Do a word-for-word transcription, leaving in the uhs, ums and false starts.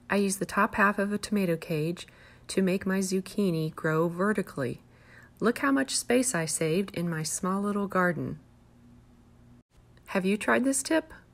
I use the top half of a tomato cage to make my zucchini grow vertically. Look how much space I saved in my small little garden. Have you tried this tip?